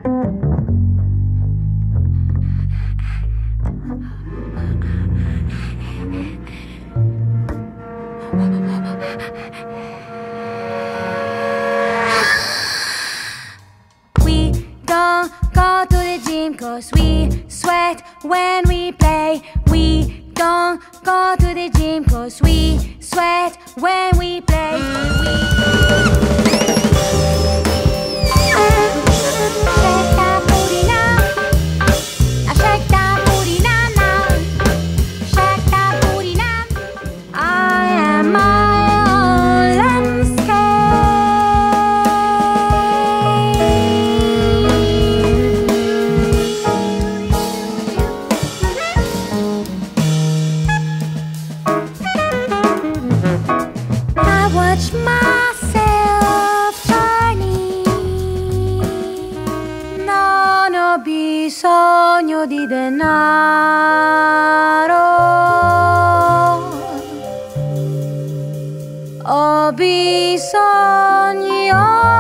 We don't go to the gym 'cause we sweat when we play. We don't go to the gym 'cause we sweat when we play. Shake that booty now. Shake that booty now, now. Shake that booty now. I am my own landscape. I watch myself turning. Non ho bisogno di denaro. Ho bisogno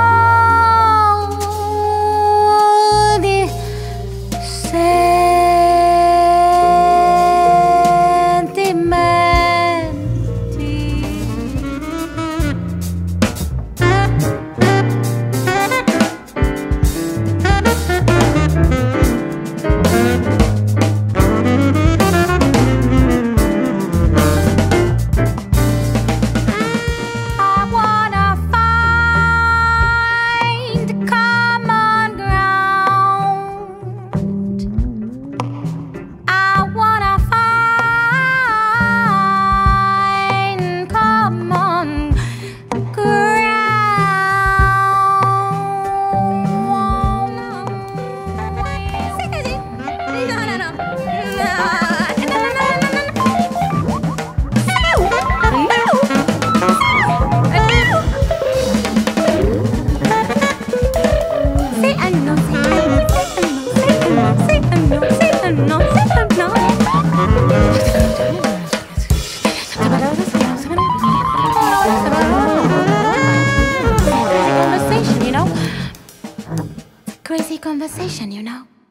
di sentimenti. I wanna find common ground. I wanna find common Crazy conversation, you know.